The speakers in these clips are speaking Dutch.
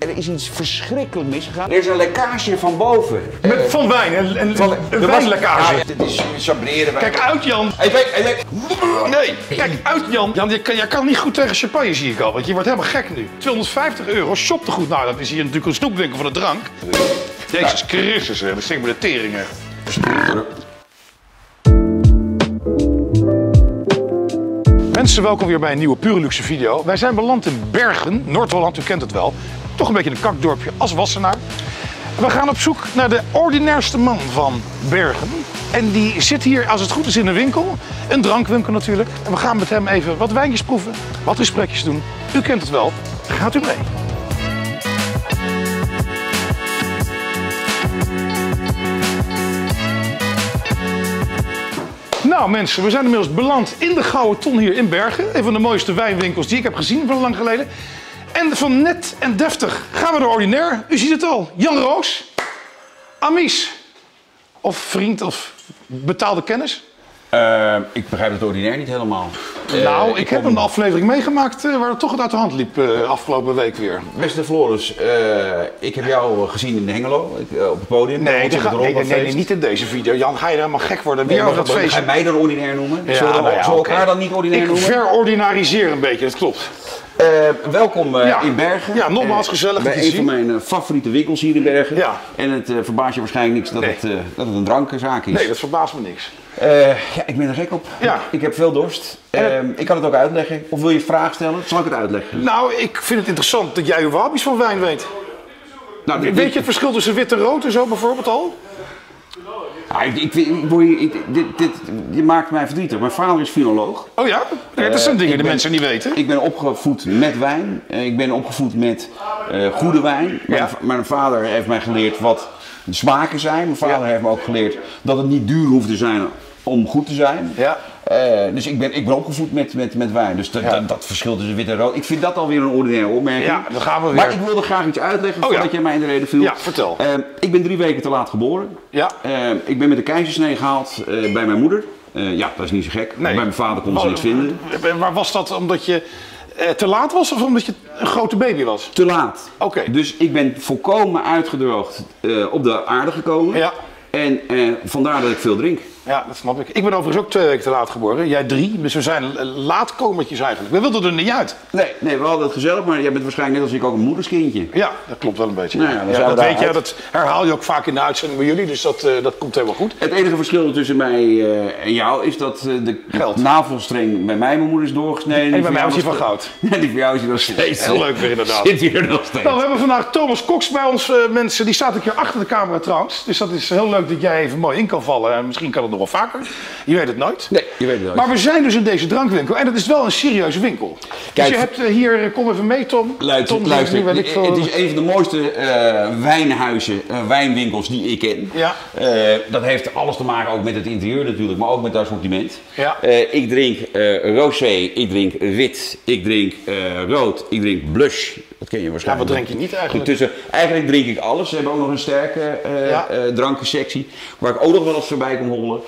er is iets verschrikkelijk misgegaan. Er is een lekkage van boven. Van wijn, een wijnlekkage. Ja, dit is sabreren. Kijk uit, Jan. Nee, kijk uit, Jan. Jan, jij kan niet goed tegen champagne, zie ik al. Want je wordt helemaal gek nu. €250, shoptegoed. Nou, dat is hier natuurlijk een snoepwinkel van de drank. Jezus Christus, dat stinkt me de teringen. Mensen, welkom weer bij een nieuwe Pure Luxe video. Wij zijn beland in Bergen, Noord-Holland, u kent het wel. Toch een beetje een kakdorpje als Wassenaar. We gaan op zoek naar de ordinairste man van Bergen. En die zit hier, als het goed is, in een winkel. Een drankwinkel natuurlijk. En we gaan met hem even wat wijntjes proeven, wat gesprekjes doen. U kent het wel. Gaat u mee. Nou mensen, we zijn inmiddels beland in de Gouden Ton hier in Bergen. Een van de mooiste wijnwinkels die ik heb gezien van lang geleden. En van net en deftig gaan we naar ordinair. U ziet het al, Jan Roos, Amies. Of vriend of betaalde kennis. Ik begrijp het ordinair niet helemaal. Nou, ik heb een aflevering meegemaakt waar het toch het uit de hand liep afgelopen week weer. Beste Floris, ik heb jou gezien in Hengelo op het podium. Nee, niet in deze video. Jan, ga je helemaal gek worden? Wie dat feestje? Ga je mij dan ordinair noemen? Ja, Zullen we elkaar dan niet ordinair noemen? Ik verordinariseer een beetje, dat klopt. Welkom in Bergen. Ja, nogmaals gezellig bij te een zien. van mijn favoriete winkels hier in Bergen. Ja. En het verbaast je waarschijnlijk niks dat het een drankenzaak is. Nee, dat verbaast me niks. Ja, ik ben er gek op. Ja. Ik heb veel dorst. Ik kan het ook uitleggen. Of wil je een vraag stellen? Zal ik het uitleggen? Nou, ik vind het interessant dat jij überhaupt iets van wijn weet. Nou, Weet je het verschil tussen wit en rood en zo bijvoorbeeld al? Je maakt mij verdrietig. Mijn vader is filoloog. Oh ja? Dat zijn dingen die mensen niet weten. Ik ben opgevoed met wijn. Ik ben opgevoed met goede wijn. Ja. Mijn vader heeft mij geleerd wat de smaken zijn. Mijn vader heeft me ook geleerd dat het niet duur hoeft te zijn om goed te zijn. Ja. Dus ik ben opgevoed met wijn. Dus dat verschil tussen wit en rood. Ik vind dat alweer een ordinaire opmerking. Ja, dan gaan we weer. Maar ik wilde graag iets uitleggen voordat jij mij in de reden viel. Ja, vertel. Ik ben 3 weken te laat geboren. Ja. Ik ben met de keizersnee gehaald bij mijn moeder. Ja, dat is niet zo gek. Nee. Bij mijn vader kon ze niks vinden. Maar was dat omdat je te laat was of omdat je een grote baby was? Te laat. Oké. Dus ik ben volkomen uitgedroogd op de aarde gekomen. Ja. En vandaar dat ik veel drink. Ja, dat snap ik. Ik ben overigens ook 2 weken te laat geboren. Jij 3. Dus we zijn laatkomertjes eigenlijk. We wilden er niet uit. Nee, we hadden het gezellig, maar jij bent waarschijnlijk net als ik ook een moederskindje. Ja, dat klopt wel een beetje. Nou ja, dat weet je, dat herhaal je ook vaak in de uitzending bij jullie. Dus dat komt helemaal goed. Het enige verschil tussen mij en jou is dat de navelstreng bij mij mijn moeder is doorgesneden. En bij mij was die van goud. Ja, die voor jou is hier nog steeds. Heel leuk weer inderdaad. Zit hier nog steeds. Nou, we hebben vandaag Thomas Cox bij ons, mensen. Die staat ook hier achter de camera trouwens. Dus dat is heel leuk dat jij even mooi in kan vallen. En misschien kan het nog wel vaker. Je weet het nooit. Nee, je weet het nooit. Maar we zijn dus in deze drankwinkel. En dat is wel een serieuze winkel. Kijk, dus je hebt hier, kom even mee Tom. Luister, het is een van de mooiste wijnhuizen, wijnwinkels die ik ken. Ja. Dat heeft alles te maken ook met het interieur natuurlijk, maar ook met het assortiment. Ja. Ik drink rosé, ik drink wit, ik drink rood, ik drink blush. Dat ken je waarschijnlijk. Ja, wat drink je niet eigenlijk? Eigenlijk drink ik alles. Ze hebben ook nog een sterke drankensectie, waar ik ook nog wel eens voorbij kom hollen.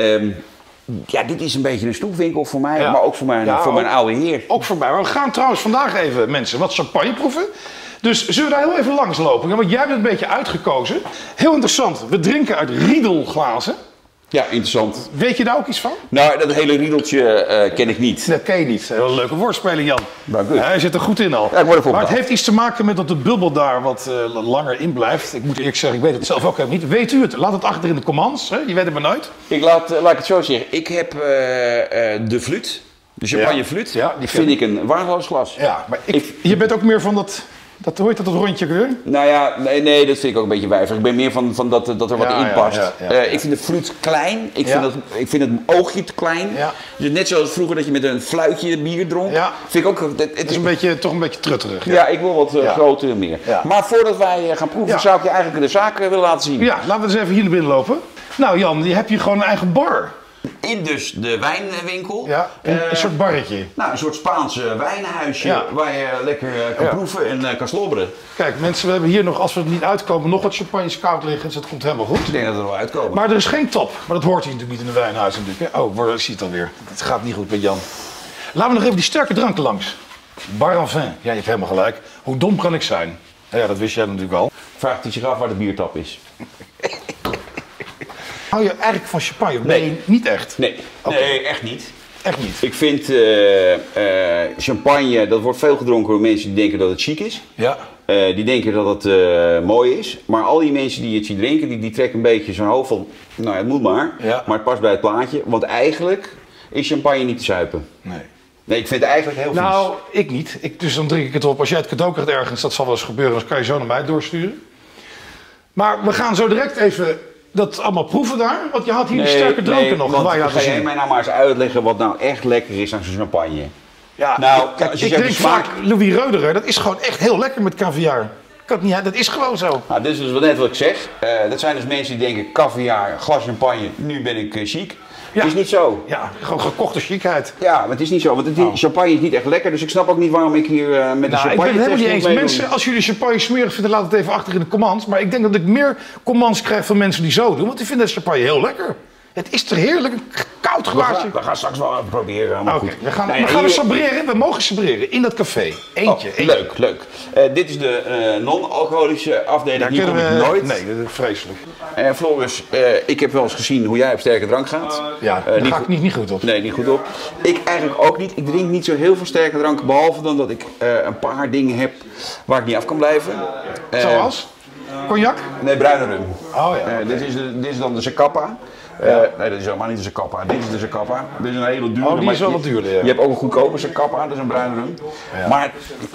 Ja, dit is een beetje een snoepwinkel voor mij, maar ook voor mijn oude heer. Ook voor mij. Maar we gaan trouwens vandaag even, mensen, wat champagne proeven. Dus zullen we daar heel even langs lopen? Want jij hebt het een beetje uitgekozen. Heel interessant. We drinken uit riedelglazen. Ja, interessant. Weet je daar ook iets van? Nou, dat hele riedeltje ken ik niet. Dat ken je niet. Heel leuke woordspeling, Jan. Nou, goed. Hij zit er goed in al. Ja, ik word ervoor maar het bedankt. heeft iets te maken met dat de bubbel daar wat langer in blijft. Ik moet eerlijk zeggen, ik weet het zelf ook helemaal niet. Weet u het? Laat het achter in de commands. Hè? Je weet het maar nooit. Laat ik het zo zeggen. Ik heb de fluit. De champagne fluit. Ja, die vind ik een waardeloos glas. Ja, maar je bent ook meer van dat hoe heet dat rondje weer? Nou ja, nee, dat vind ik ook een beetje wijverig. Ik ben meer van dat er wat in past. Ik vind de fluit klein. Ik vind het oogje te klein. Ja. Dus net zoals vroeger dat je met een fluitje bier dronk. Ja. Vind ik ook, het is toch een beetje trutterig. Ja, ik wil wat groter meer. Ja. Maar voordat wij gaan proeven, zou ik je eigenlijk de zaak willen laten zien. Ja, laten we eens even hier naar binnen lopen. Nou Jan, je hebt hier gewoon een eigen bar. In dus de wijnwinkel. Ja, een soort barretje. Nou, een soort Spaanse wijnhuisje waar je lekker kan proeven en kan slobberen. Kijk mensen, we hebben hier nog, als we het niet uitkomen, nog wat champagnes koud liggen. Dus dat komt helemaal goed. Ik denk dat we er wel uitkomen. Maar er is geen tap. Maar dat hoort hier natuurlijk niet in een wijnhuis natuurlijk. Oh, ik zie het alweer. Het gaat niet goed met Jan. Laten we nog even die sterke dranken langs. Bar en vin. Ja, je hebt helemaal gelijk. Hoe dom kan ik zijn? Ja, dat wist jij natuurlijk al. Vraagt hij zich af waar de biertap is. Hou je eigenlijk van champagne? Nee, niet echt. Nee, nee, echt niet. Echt niet. Ik vind champagne, dat wordt veel gedronken door mensen die denken dat het chic is. Ja. Die denken dat het mooi is. Maar al die mensen die het zien drinken, die trekken een beetje zo'n hoofd van, nou het moet maar. Ja. Maar het past bij het plaatje. Want eigenlijk is champagne niet te zuipen. Nee. Nee, ik vind het eigenlijk heel vies. Nou, ik niet. Dus dan drink ik het op. Als jij het cadeau krijgt ergens, dat zal wel eens gebeuren. Dan kan je zo naar mij doorsturen. Maar we gaan zo direct even dat allemaal proeven daar. Want je had hier die sterke dranken nog. Want waar je ga jij mij nou maar eens uitleggen wat nou echt lekker is aan zo'n champagne? Ja, nou, ik drink vaak Louis Roederer. Dat is gewoon echt heel lekker met caviar. Dat is gewoon zo. Nou, dit is dus net wat ik zeg. Dat zijn dus mensen die denken, caviar, glas champagne, nu ben ik chic. Ja. Is niet zo. Ja, gewoon gekochte chicheid. Ja, maar het is niet zo, want champagne is niet echt lekker, dus ik snap ook niet waarom ik hier met de champagne. Ik ben het helemaal niet eens. Mensen, als jullie champagne smerig vinden, laat het even achter in de comments. Maar ik denk dat ik meer comments krijg van mensen die zo doen, want die vinden de champagne heel lekker. Het is te heerlijk, een koud glaasje. We gaan straks wel even proberen. Oké, we gaan sabreren. We mogen sabreren in dat café. Eentje. Leuk, leuk. Dit is de non-alcoholische afdeling. Daar hier kom ik nooit. Nee, dat is vreselijk. Floris, ik heb wel eens gezien hoe jij op sterke drank gaat. Ja, daar ga ik niet goed op. Nee, niet goed op. Ik eigenlijk ook niet. Ik drink niet zo heel veel sterke dranken, behalve dan dat ik een paar dingen heb waar ik niet af kan blijven. Zoals? Cognac? Nee, bruine rum. Oh ja. Dit is dan de Zacapa. Nee, dat is helemaal niet de Zacapa. Dit is de Zacapa. Dit is een hele dure. Oh, die is wel wat duurder, ja. Je hebt ook een goedkope Zacapa, dat is een bruine rum. Ja. Maar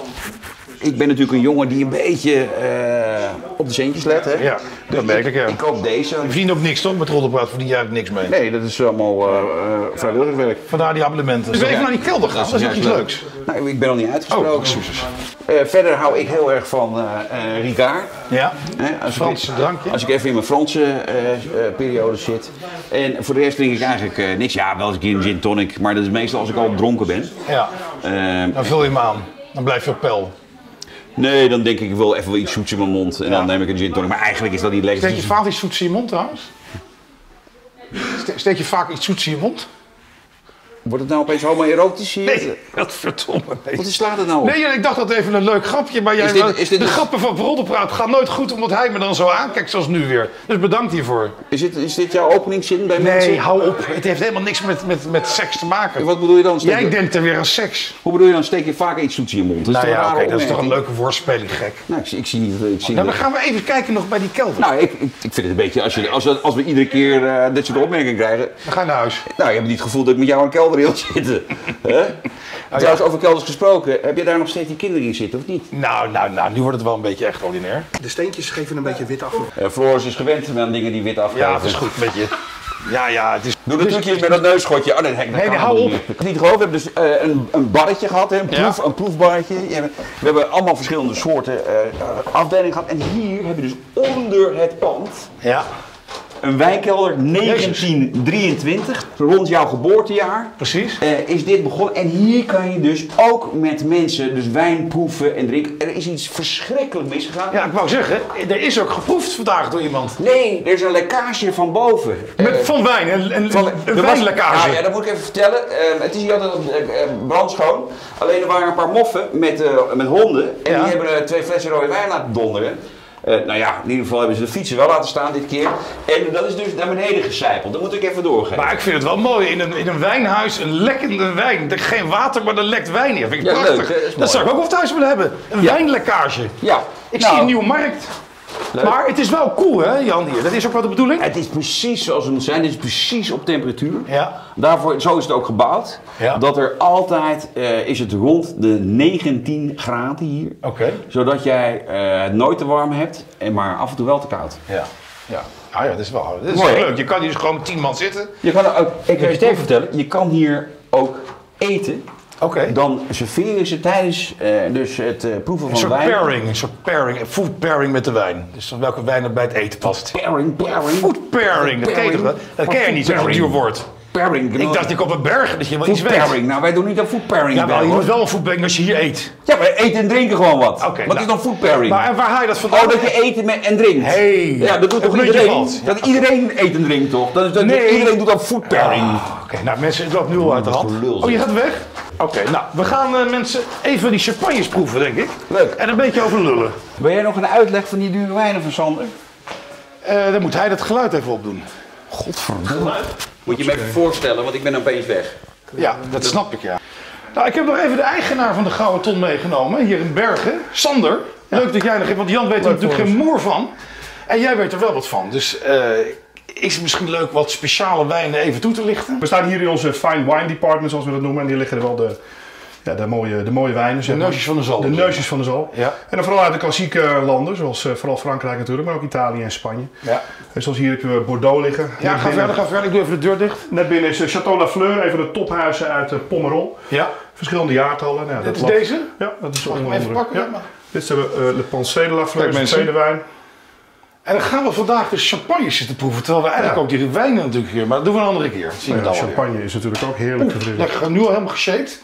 ik ben natuurlijk een jongen die een beetje op de centjes let. Hè? Ja, dat merk ik, ja. Ik koop deze. Je verdient ook niks toch? Met Roddelpraat verdien je eigenlijk niks mee. Nee, dat is allemaal vrijwilligerswerk. Vandaar die abonnementen. Dus even naar die kelder gaan, dat is nog iets leuks. Nou, ik ben nog niet uitgesproken. Oh, excuses. Verder hou ik heel erg van Ricard. Ja, Franse drankje. Als ik even in mijn Franse periode zit. En voor de rest drink ik eigenlijk niks. Ja, wel eens een keer een gin tonic, maar dat is meestal als ik al dronken ben. Ja, dan vul je hem aan. Dan blijf je op peil. Nee, dan denk ik wel even iets zoets in mijn mond en dan neem ik een gin tonic. Maar eigenlijk is dat niet lekker. Steek je vaak iets zoets in je mond trouwens? Steek je vaak iets zoets in je mond? Wordt het nou opeens homoerotisch hier? Nee, wat verdomme. Nee. Wat slaat het nou op? Nee, ik dacht dat even een leuk grapje, maar de grappen van Roddelpraat gaan nooit goed omdat hij me dan zo aankijkt zoals nu weer. Dus bedankt hiervoor. Is dit jouw openingszin bij mensen? Nee, hou op. Het heeft helemaal niks met seks te maken. En wat bedoel je dan? Jij denkt er weer aan seks. Hoe bedoel je dan? Steek je vaker iets zoets in je mond? Nou ja, oké, dat is toch een leuke woordspeling, gek. Nou, ik zie niet. Dan gaan we even kijken nog bij die kelder. Nou, ik vind het een beetje, als we iedere keer dit soort opmerkingen krijgen. Dan ga je naar huis. Nou, je hebt niet het gevoel dat ik met jou in een kelder wil zitten. Trouwens, over kelders gesproken, heb je daar nog steeds die kinderen in zitten of niet? Nou, nu wordt het wel een beetje echt ordinair. De steentjes geven een beetje wit af. Floris is gewend aan dingen die wit afgeven. Ja, dat is goed met je. Ja, het is... Doe de trucjes met dat neusschotje. Oh nee, hou op. Ik heb niet geloofd. We hebben dus een barretje gehad, een proefbarretje. We hebben allemaal verschillende soorten afdelingen gehad. En hier hebben we dus onder het pand een wijnkelder 1923, rond jouw geboortejaar. Precies. Is dit begonnen. En hier kan je dus ook met mensen dus wijn proeven en drinken. Er is iets verschrikkelijk misgegaan. Ja, ik wou zeggen, er is ook geproefd vandaag door iemand. Nee, er is een lekkage van boven. Van wijn, een wijnlekkage. Ja, dat moet ik even vertellen. Het is hier altijd brandschoon. Alleen er waren een paar moffen met honden. En die hebben 2 flessen rode wijn laten donderen. Nou ja, in ieder geval hebben ze de fietsen wel laten staan dit keer. En dat is dus naar beneden gecijpeld. Dat moet ik even doorgeven. Maar ik vind het wel mooi. In een wijnhuis een lekkende wijn. Geen water, maar er lekt wijn in. Dat vind ik prachtig. Leuk, dat zou ik ook wel thuis willen hebben. Een wijnlekkage. Ja. Ik zie een nieuwe markt. Leuk. Maar het is wel cool, hè, Jan, hier. Dat is ook wel de bedoeling. Het is precies zoals het moet zijn. Het is precies op temperatuur. Ja. Daarvoor, zo is het ook gebouwd. Ja. Dat er altijd, is het rond de 19 graden hier. Oké. Zodat jij het nooit te warm hebt, maar af en toe wel te koud. Ja. Ah ja, dat is wel leuk. Je kan hier dus gewoon met 10 man zitten. Je kan ook, ik wil je sterk vertellen, je kan hier ook eten. Okay. Dan serveren ze tijdens dus het proeven van wijn. Een soort pairing, food pairing met de wijn. Dus welke wijn er bij het eten past. Pairing. Food pairing, dat ken je toch wel? Dat ken je niet, zo'n duur woord. Pairing. Ik dacht ik op een berg dat je wel iets weet. Pairing. Nou, wij doen niet aan food pairing. Ja, je moet wel een food pairing als je hier eet. Ja, maar eten en drinken gewoon wat. Okay, wat is dan food pairing? Maar en waar haal je dat vandaan? Oh, dat je eten en drinkt. Hey, ja, dat doet toch iedereen? Dat iedereen eet en drinkt toch? Nee. Iedereen doet dan food pairing. Oké, nou mensen, het loopt nu al uit de hand. Oh, je gaat weg? Oké, nou, we gaan mensen even die champagnes proeven, denk ik. Leuk. En een beetje over lullen. Wil jij nog een uitleg van die dure wijnen van Sander? Dan moet hij dat geluid even opdoen. Godverdomme. Moet je me even voorstellen, want ik ben opeens weg. Ja, dat snap ik, ja. Nou, ik heb nog even de eigenaar van de Gouden Ton meegenomen, hier in Bergen. Sander, leuk dat jij nog hebt, want Jan weet er natuurlijk geen moer van. En jij weet er wel wat van, dus is het misschien leuk wat speciale wijnen even toe te lichten? We staan hier in onze fine wine department, zoals we dat noemen. En hier liggen er wel de mooie wijnen. De neusjes van de zalm. De neusjes van de zalm. Ja. En dan vooral uit de klassieke landen, zoals vooral Frankrijk natuurlijk, maar ook Italië en Spanje. Ja. En zoals hier heb je Bordeaux liggen. Ja, ga verder. Ik doe even de deur dicht. Net binnen is Château Lafleur, een van de tophuizen uit Pomerol. Ja. Verschillende jaartallen. Nou, dit is deze? Ja, dat is Mag ik hem even pakken? Ja. Dit is Le Pensée de Lafleur, de tweede wijn. En dan gaan we vandaag de champagnes zitten proeven, terwijl we eigenlijk ook die wijnen natuurlijk hier, maar dat doen we een andere keer. Champagne is natuurlijk ook heerlijk verfrissend. Lekker, nu al helemaal geshaped.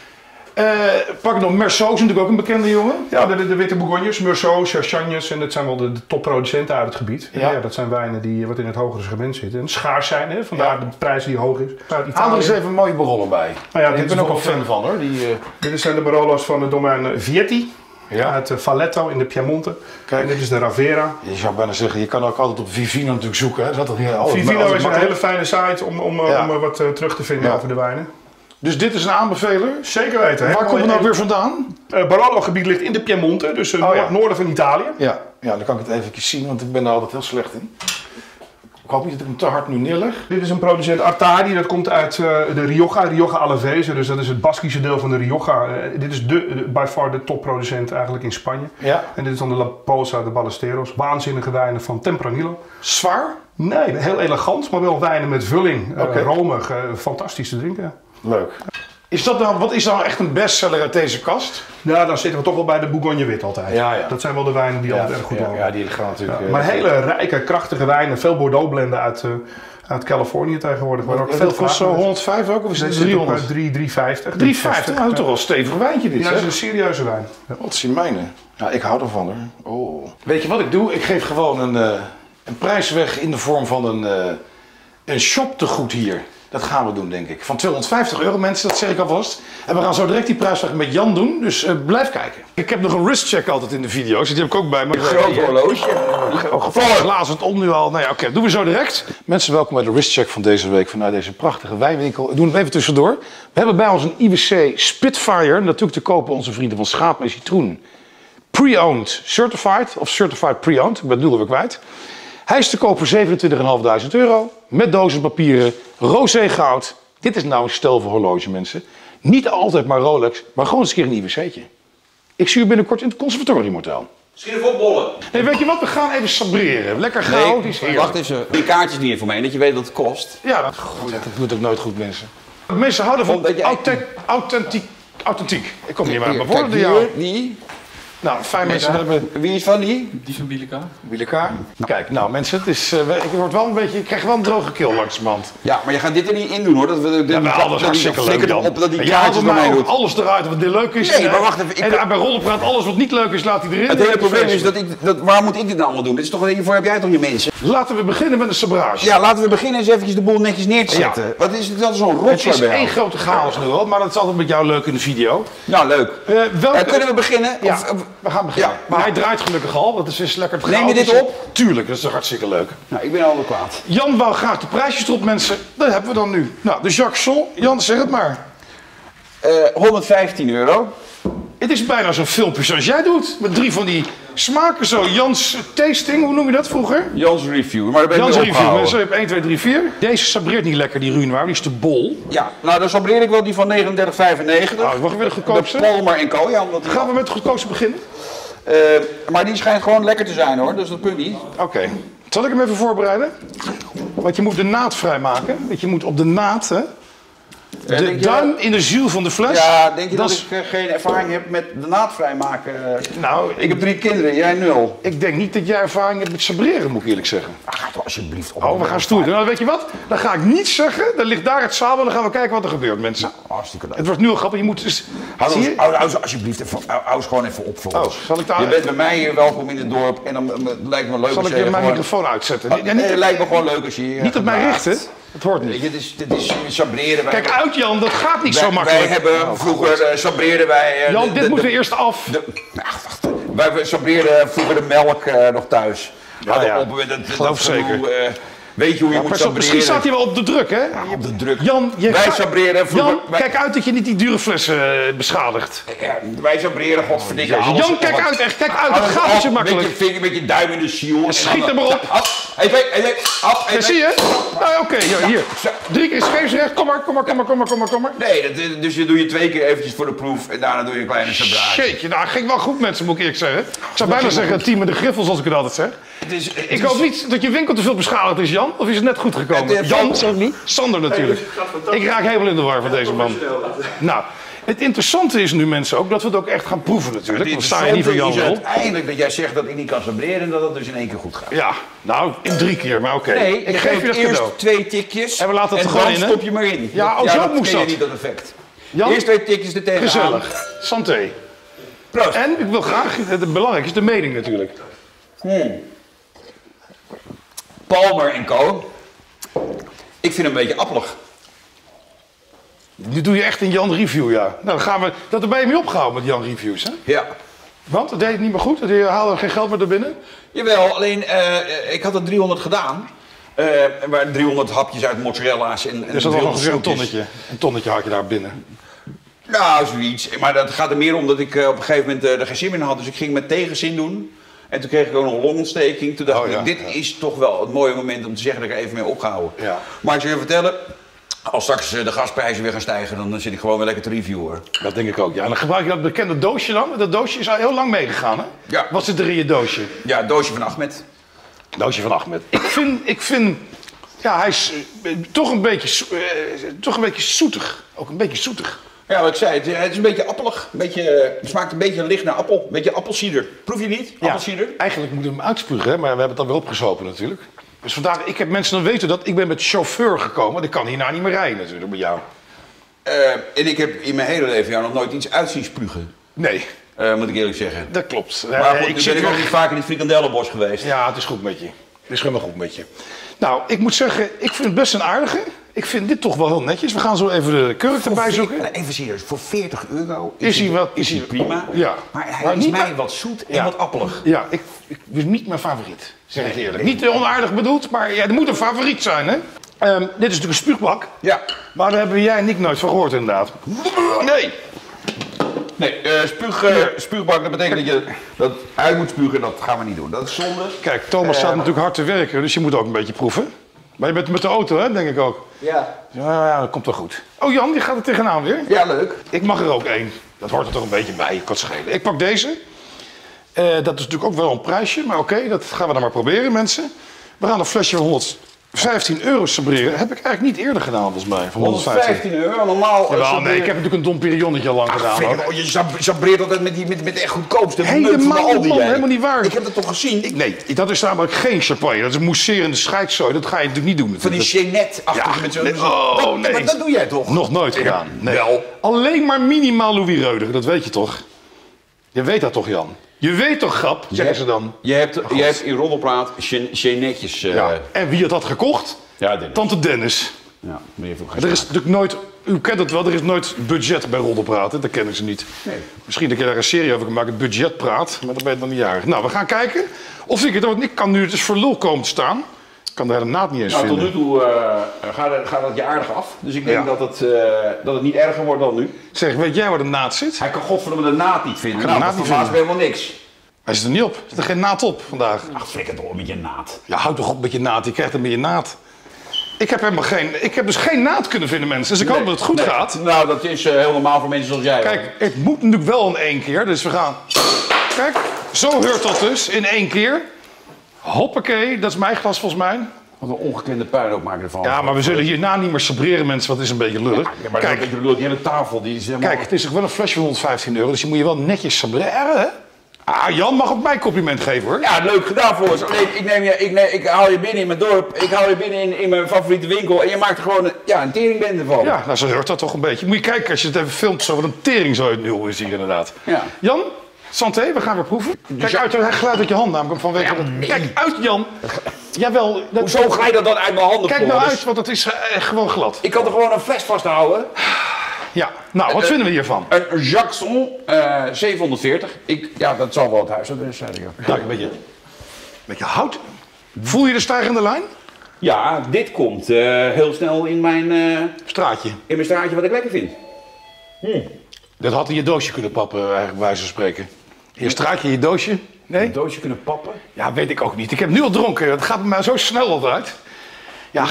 Pak ik nog Meursault, is natuurlijk ook een bekende jongen. Ja, de witte Bourgognes, Meursault, Charchagnes, en dat zijn wel de topproducenten uit het gebied. Ja. Ja, dat zijn wijnen die wat in het hogere segment zitten en schaars zijn, hè? Vandaar de prijs die hoog is. Haal er eens even een mooie Barolo bij. Nou ja, ik ben ook een fan van hoor. Dit zijn de Barolos van het domein Vietti. Ja. Uit Falletto in de Piemonte. Kijk. En dit is de Ravera. Je zou bijna zeggen, je kan ook altijd op Vivino natuurlijk zoeken. Hè? Vivino is een hele fijne site om wat terug te vinden over de wijnen. Dus dit is een aanbeveler? Zeker weten. Waar komt het nou weer vandaan? Barolo gebied ligt in de Piemonte, dus het noorden van Italië. Ja, dan kan ik het even zien, want ik ben er altijd heel slecht in. Ik hoop niet dat ik hem te hard nu neerleg. Dit is een producent Artadi, dat komt uit de Rioja Alavese, dus dat is het Baskische deel van de Rioja. Dit is by far de topproducent eigenlijk in Spanje. Ja. En dit is dan de La Posa de Ballesteros, waanzinnige wijnen van Tempranillo. Zwaar? Nee, heel elegant, maar wel wijnen met vulling, romig, fantastisch te drinken. Leuk. Wat is nou echt een bestseller uit deze kast? Ja, dan zitten we toch wel bij de Bourgogne wit altijd. Ja. Dat zijn wel de wijnen die altijd erg goed lopen. Ja, die gaan natuurlijk... maar hele rijke, krachtige wijnen. Veel Bordeaux blenden uit Californië tegenwoordig. Maar ook veel kost zo 105 ook? Of is het 300? 350. 350? Nou, toch wel een stevig wijntje dit. Ja, dat is een serieuze wijn. Ja. Wat zien mijne? Ja, ik hou ervan hoor. Oh. Weet je wat ik doe? Ik geef gewoon een prijs weg in de vorm van een shoptegoed hier. Dat gaan we doen, denk ik. Van €250 mensen, dat zeg ik alvast. En we gaan zo direct die prijsvraag met Jan doen, dus blijf kijken. Ik heb nog een wristcheck altijd in de video's, die heb ik ook bij me. Een groot horloge. Glazend om nu al. Nou ja, oké, doen we zo direct. Mensen, welkom bij de wristcheck van deze week vanuit deze prachtige wijnwinkel. Ik doe het even tussendoor. We hebben bij ons een IWC Spitfire, natuurlijk te kopen onze vrienden van Schaap en Citroen. Pre-owned certified, of certified pre-owned, ik ben het 0 weer kwijt. Hij is te koop voor €27.500, met dozen papieren, rosé goud. Dit is nou een stel voor horloge, mensen. Niet altijd maar Rolex, maar gewoon eens een keer een IWC'tje. Ik zie u binnenkort in het Conservatoriumhotel. Misschien even opbollen. Nee, weet je wat? We gaan even sabreren. Lekker goud. Nee, wacht even. Die kaartjes niet voor mij, dat je weet wat het kost. Ja, dat doet ook nooit goed, mensen. Mensen houden van authentiek. Ik kom hier maar naar voren door jou. Die. Nou, fijn mensen hebben... Wie is van die? Die van Bieleka. Bieleka. Kijk, nou mensen, het is, ik krijg wel een droge keel langzamerhand. Ja, maar je gaat dit er niet in doen hoor. Dat is hartstikke leuk. Dat die ja, kaartjes mij doet. alles eruit wat leuk is. Nee, maar wacht even. En bij Rollenpraat, alles wat niet leuk is, laat hij erin. Het hele probleem is waar moet ik dit nou allemaal doen? Dit is toch, hiervoor heb jij toch je mensen? Laten we beginnen met een sabrage. Ja, laten we beginnen eens eventjes de boel netjes neer te zetten. Wat is het altijd zo'n rotzooi? Het is één grote chaos nu al, maar dat is altijd met jou leuk in de video. Nou, leuk. Kunnen we beginnen? Ja, we gaan beginnen. Ja. Maar hij draait gelukkig al, dat is lekker te Neem je dit op? Tuurlijk, dat is toch hartstikke leuk. Nou, ik ben al wel kwaad. Jan wou graag de prijsjes erop, mensen. Dat hebben we dan nu. Nou, de Jacques Son. Jan, zeg het maar. €115. Het is bijna zo'n filmpje zoals jij doet. Met 3 van die smaken zo. Jans tasting, hoe noem je dat vroeger? Jans review. Maar daar ben Jans ik review. Zo heb 1, 2, 3, 4. Deze sabreert niet lekker, die Ruinoir. Die is te bol. Ja, nou dan sabreer ik wel die van €39,95. Nou, mag ik weer de goedkoopste? De Palmer en Co. Ja, Gaan we met de goedkoopste beginnen? Maar die schijnt gewoon lekker te zijn hoor, dus dat punt niet. Oké. Zal ik hem even voorbereiden? Want je moet de naad vrijmaken. Je moet op de naad, hè? De duim in de ziel van de fles. Ja, denk je dat ik geen ervaring heb met de naad vrijmaken? Nou, ik heb 3 kinderen, jij 0. Ik denk niet dat jij ervaring hebt met sabreren, moet ik eerlijk zeggen. Ga toch alsjeblieft op. Oh, we gaan stoer doen. Nou, weet je wat? Dan ga ik niet zeggen. Dan ligt daar het sabel en dan gaan we kijken wat er gebeurt, mensen. Nou, hartstikke leuk. Het wordt nu al grappig. Je moet dus... Hou ze alsjeblieft even, hou ze gewoon even op voor ons. Zal ik daar... Je bent bij mij hier welkom in het dorp en dan lijkt me leuk als je... Zal ik mijn microfoon uitzetten? Het lijkt me gewoon leuk als je hier... Niet op mij richten. Het hoort niet. Dit is sabreren. Kijk uit Jan, dat gaat niet zo makkelijk. Wij hebben vroeger sabreerden wij... Jan, dit moet er eerst af. Wij sabreerden vroeger de melk nog thuis. Ja. Geloof zeker. Weet je hoe je moet sabreren? Misschien staat hij wel op de druk, hè? Ja, op de druk. Jan, wij sabreren vroeger... Jan, kijk uit dat je niet die dure flessen beschadigt. Ja, wij sabreren, godverdikke alles. Jan, kijk uit, echt, kijk uit. Dat gaat niet zo makkelijk. Met je vinger, met je duim in de ziel. Schiet er maar op. Zie je? Oké, hier. 3 keer scheepsrecht. Kom maar. Nee, dus je doe je 2 keer eventjes voor de proef en daarna doe je een kleine sabrage. Jeetje, nou ging wel goed mensen, moet ik eerlijk zeggen. Ik zou bijna zeggen een team met de griffels, als ik het altijd zeg. Ik hoop niet dat je winkel te veel beschadigd is, Jan. Of is het net goed gekomen? Jan, Sander natuurlijk. Ik raak helemaal in de war van deze man. Nou, het interessante is nu mensen ook dat we het ook echt gaan proeven natuurlijk. Dan sta je niet voor Jan is uiteindelijk dat jij zegt dat ik niet kan sabreren en dat het dus in 1 keer goed gaat. Ja, nou in 3 keer, maar oké. Nee, ik geef je dat eerst cadeau. 2 tikjes en we laten het gewoon in, stop je maar in. Ja, zo moest dat. Niet dat effect. Jan? Eerst 2 tikjes er tegenaan. Gezellig. Santé. Proost. En ik wil graag, het belangrijkste is de mening natuurlijk. Palmer en Co. Ik vind hem een beetje appelig. Nu doe je echt een Jan review, ja. Nou, dan gaan we. Dat ben je mee opgehouden met Jan reviews, hè? Ja. Want dat deed het niet meer goed? Je haalde geen geld meer er binnen? Jawel, alleen ik had er 300 gedaan. Maar 300 hapjes uit mozzarella's en dus dat was ongeveer een tonnetje. Een tonnetje had je daar binnen. Nou, zoiets. Maar dat gaat er meer om dat ik op een gegeven moment er geen zin meer in had. Dus ik ging met tegenzin doen. En toen kreeg ik ook nog een longontsteking. Toen dacht ik, dit is toch wel het mooie moment om te zeggen dat ik er even mee opgehouden. Ja. Maar ik zou je vertellen, als straks de gasprijzen weer gaan stijgen, dan zit ik gewoon weer lekker te reviewen, hoor. Dat denk ik ook, ja. En dan gebruik je dat bekende doosje dan. Dat doosje is al heel lang meegegaan, hè? Ja. Wat zit er in je doosje? Ja, het doosje van Ahmed. Doosje van Ahmed. Ik vind ja, hij is toch een beetje zoetig. Ook een beetje zoetig. Ja, wat ik zei, het is een beetje appelig. Het smaakt een beetje licht naar appel. Een beetje appelsieder. Proef je niet? Appelsieder? Ja, eigenlijk moeten we hem uitspugen, hè? Maar we hebben het dan weer opgezopen natuurlijk. Dus vandaag, ik heb mensen dan weten dat ik ben met chauffeur gekomen. Want ik kan hierna niet meer rijden natuurlijk met jou. En ik heb in mijn hele leven jou nog nooit iets uit zien spugen. Nee. Moet ik eerlijk zeggen. Dat klopt. Maar goed, ik ben ook niet vaak in het frikandellenbos geweest. Ja, het is goed met je. Het is helemaal goed met je. Nou, ik moet zeggen, ik vind het best een aardige. Ik vind dit toch wel heel netjes. We gaan zo even de kurk erbij zoeken. Even serieus, voor €40 is hij prima. Ja. Maar hij is mij wat zoet en wat appelig. Ja, ik is niet mijn favoriet, zeg ik eerlijk. Niet onaardig bedoeld, maar ja, er moet een favoriet zijn, hè? Dit is natuurlijk een spuugbak. Ja. Maar daar hebben jij en ik nooit van gehoord, inderdaad. Nee. Nee, spuugbak, dat betekent dat je dat uit moet spugen. Dat gaan we niet doen. Dat is zonde. Kijk, Thomas staat natuurlijk hard te werken, dus je moet ook een beetje proeven. Maar je bent met de auto, hè, denk ik ook. Ja. Ja, dat komt wel goed. Oh Jan, die gaat er tegenaan weer. Ja, leuk. Ik mag er ook één. Dat hoort er toch een beetje bij, kan schelen. Ik pak deze. Dat is natuurlijk ook wel een prijsje, maar oké, dat gaan we dan maar proberen, mensen. We gaan een flesje van €115 sabreren. Heb ik eigenlijk niet eerder gedaan, volgens mij. Van €115, normaal. Ja, nee, ik heb natuurlijk een Dom Perignonnetje al lang gedaan. Je sabreert altijd met echt goedkoopste. Helemaal niet waar. Ik heb dat toch gezien? Nee, dat is namelijk geen champagne. Dat is een mousserende scheidzooi. Dat ga je natuurlijk niet doen. Van die Jeannette-achtige met zo'n... Nee. Maar dat doe jij toch? Nog nooit gedaan. Nee. Wel. Alleen maar minimaal Louis Reudig, dat weet je toch? Je weet dat toch, Jan? Je weet toch, grap, zeggen ze dan. Je hebt in Roddelpraat Jeannetjes... Ja. En wie had dat gekocht? Ja, Dennis. Tante Dennis. Ja, maar je er is natuurlijk nooit... U kent het wel, er is nooit budget bij Roddelpraat. Dat kennen ze niet. Nee. Misschien dat je daar een serie over kan maken, budgetpraat. Maar dat ben je dan niet jarig. Nou, we gaan kijken of ik het ook... Ik kan nu het dus voor lul komen te staan. Ik kan daar de naad niet eens vinden. Tot nu toe gaat het je aardig af. Dus ik denk dat het niet erger wordt dan nu. Zeg, weet jij waar de naad zit? Hij kan godverdomme de naad niet vinden. Nou, dat verbaast me helemaal niks. Hij zit er niet op. Er zit er geen naad op vandaag. Ach, flikker toch met je naad. Ja, houd toch op met je naad. Je krijgt hem met je naad. Ik heb dus geen naad kunnen vinden, mensen. Dus ik hoop dat het goed gaat. Nou, dat is heel normaal voor mensen zoals jij. Kijk, het moet natuurlijk wel in 1 keer. Dus we gaan... Kijk, zo heurt dat dus in 1 keer. Hoppakee, dat is mijn glas volgens mij. Wat een ongekende puinhoop maken ervan. Ja, maar we zullen hierna niet meer sabreren, mensen. Wat is een beetje lullig. Ja, maar kijk, die hele tafel die is helemaal... Kijk, het is ook wel een flesje van €115. Dus die moet je wel netjes sabreren, hè? Ah, Jan mag ook mij compliment geven, hoor. Ja, leuk gedaan voor ons. Alleen, ik haal je binnen in mijn dorp. Ik haal je binnen in mijn favoriete winkel. En je maakt er gewoon een teringbende van. Ja, nou, zo hoort dat toch een beetje. Moet je kijken als je het even filmt. Zo wat een tering zo nul is hier, inderdaad. Ja. Jan, santé, we gaan weer proeven. Kijk uit, hij glijdt uit je hand namelijk vanwege... Kijk uit, Jan! Jawel. Hoezo glij dat dan uit mijn handen? Kijk nou uit, want het is gewoon glad. Ik kan er gewoon een fles vasthouden. Ja, nou, wat vinden we hiervan? Een Jackson 740. Dat zal wel het huisadres zijn. Ja, een beetje hout. Voel je de stijgende lijn? Ja, dit komt heel snel in mijn straatje. In mijn straatje wat ik lekker vind. Dat had in je doosje kunnen pappen, eigenlijk bij wijze van spreken. Je straatje, je doosje. Nee? Een doosje kunnen pappen? Ja, weet ik ook niet. Ik heb nu al dronken. Het gaat bij mij zo snel altijd. Ja,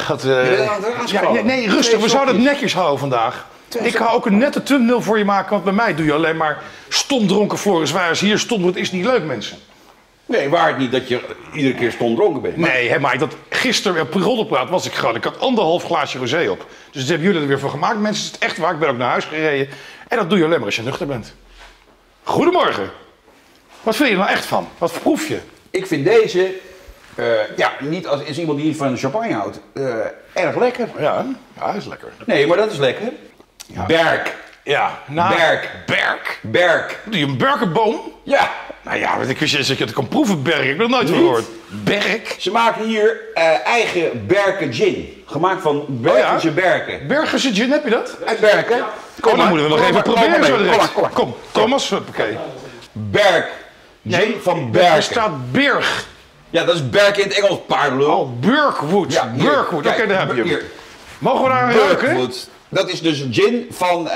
nee, rustig. We zouden het netjes houden vandaag. Ik ga ook een nette thumbnail voor je maken, want bij mij doe je alleen maar stom dronken Floris Wijers. Hier stom dronken is niet leuk, mensen. Nee, waar het niet dat je iedere keer stom dronken bent. Maar... Nee, maar gisteren op Roddelpraat was ik gewoon. Ik had 1,5 glaasje rosé op. Dus dat hebben jullie er weer van gemaakt. Mensen, het is echt waar. Ik ben ook naar huis gereden. En dat doe je alleen maar als je nuchter bent. Goedemorgen. Wat vind je er nou echt van? Wat proef je? Ik vind deze, niet als iemand die niet van champagne houdt, erg lekker. Ja, is lekker. Nee, maar dat is lekker. Ja. Berk. Ja, nou, Berk. Doe je een berkenboom? Ja. Nou ja, ik wist dat je het kan proeven, Berk. Ik heb het nooit gehoord. Berk? Ze maken hier eigen Berken gin. Gemaakt van Bergense berken. Bergense gin, heb je dat? Uit Berken. Ja. Kom, dan moeten we nog even proberen zo direct. Kom, Thomas, oké. Berk. Gin van Berken. Er staat Berg. Ja, dat is Berken in het Engels, paardenlul. Oh, Burkwood. Ja, Burkwood, oké, daar heb je hem. Mogen we daar ruiken? Dat is dus gin van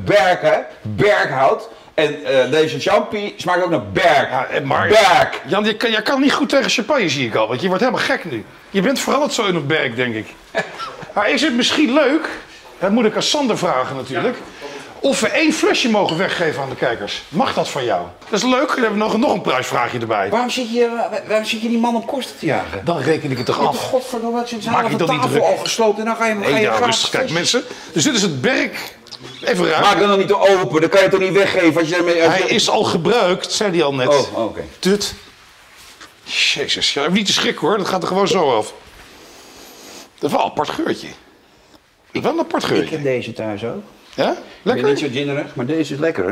berkhout. En deze champagne smaakt ook naar berk. Ja, maar berk. Jan, jij kan niet goed tegen champagne, zie ik al. Want je wordt helemaal gek nu. Je bent veranderd zo in een berk, denk ik. Maar is het misschien leuk, dat moet ik aan Sander vragen natuurlijk, of we 1 flesje mogen weggeven aan de kijkers? Mag dat van jou? Dat is leuk, dan hebben we nog een prijsvraagje erbij. Waarom zit je die man op kosten te jagen? Dan reken ik het toch af. Godverdomme, dat je maak je dat niet druk? Al gesloopt en dan ga je rustig. Kijk mensen, dus dit is het berk. Even ruiken. Maak dan niet te open, dan kan je het toch niet weggeven als je ermee... Hij is al gebruikt, zei hij al net. Oh, oké. Tut. Jezus, ja, niet te schrikken hoor, dat gaat er gewoon zo af. Dat is wel een apart geurtje. Dat is wel een apart geurtje. Ik heb deze thuis ook. Ja? Lekker? Ik ben niet zo ginnerig, maar deze is lekker, hè?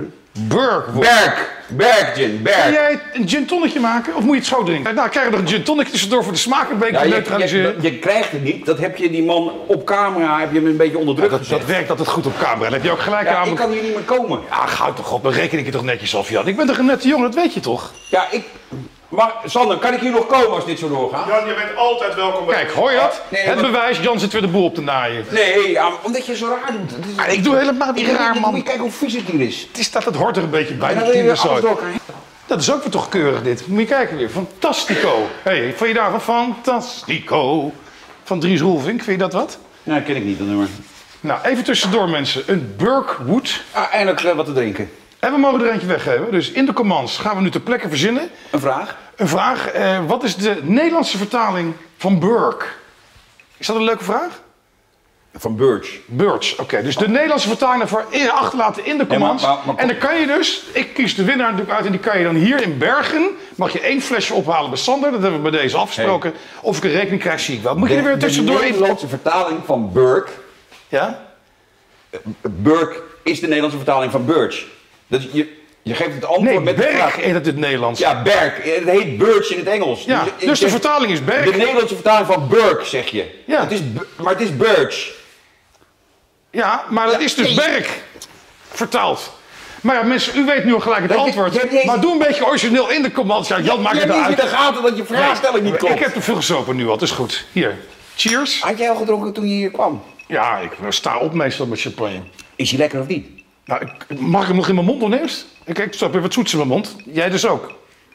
Berk gin. Kan jij een gin tonnetje maken of moet je het zo drinken? Nou, krijg je nog een gin tonnetje tussendoor voor de smaak een beetje te neutraliseren. Je krijgt het niet, dat heb je die man op camera, heb je hem een beetje onder druk gezet. Dat werkt altijd goed op camera, dan heb je ook gelijk aan. Ik kan hier niet meer komen. Ja, ga toch op, dan reken ik je toch netjes af, Jan. Ik ben toch een nette jongen, dat weet je toch? Ja, Maar Sander, kan ik hier nog komen als dit zo doorgaat? Jan, je bent altijd welkom. Kijk, hoor je dat? Het bewijs, Jan zit weer de boel op te naaien. Nee, omdat je zo raar doet. Ik doe helemaal niet raar, man. Moet je kijken hoe vies het hier is. Het hoort er een beetje bij. Dat is ook weer toch keurig dit. Moet je kijken weer. Fantastico. Hey, vond je daarvan? Fantastico. Van Dries Roelvink, vind je dat wat? Nee, ken ik niet, dat nummer. Nou, even tussendoor mensen. Een Burkwood. Eindelijk wat te drinken. En we mogen er eentje weggeven. Dus in de commands gaan we nu ter plekke verzinnen. Een vraag? Een vraag. Wat is de Nederlandse vertaling van Burk? Is dat een leuke vraag? Van Birch. Birch, oké. Dus de Nederlandse vertaling ervoor achterlaten in de commands. Ja, en dan kan je dus, ik kies de winnaar natuurlijk uit en die kan je dan hier in Bergen, mag je 1 flesje ophalen bij Sander. Dat hebben we bij deze afgesproken. Hey. Of ik een rekening krijg, zie ik wel. Moet je er weer tussendoor even... De Nederlandse vertaling van Burk. Ja? Burk is de Nederlandse vertaling van Birch. Dat je geeft het antwoord met Berg heet het in het Nederlands. Ja, Berg. Het heet Birch in het Engels. Ja, dus de vertaling is Berg. De Nederlandse vertaling van Burk, zeg je. Ja. Maar het is Birch. Ja, maar dat is dus Berg. Vertaald. Maar ja, mensen, u weet nu al gelijk het antwoord. Maar doe een beetje origineel in de commands. Ja, Jan, maak het uit. Je hebt niet in de gaten dat je vraagstelling niet klopt. Ik heb te veel gezopen nu al, dat is goed. Hier, cheers. Had jij al gedronken toen je hier kwam? Ja, ik sta op meestal met champagne. Is hij lekker of niet? Nou, mag ik hem nog in mijn mond doen eerst? Ik stop weer wat zoets in mijn mond. Jij dus ook.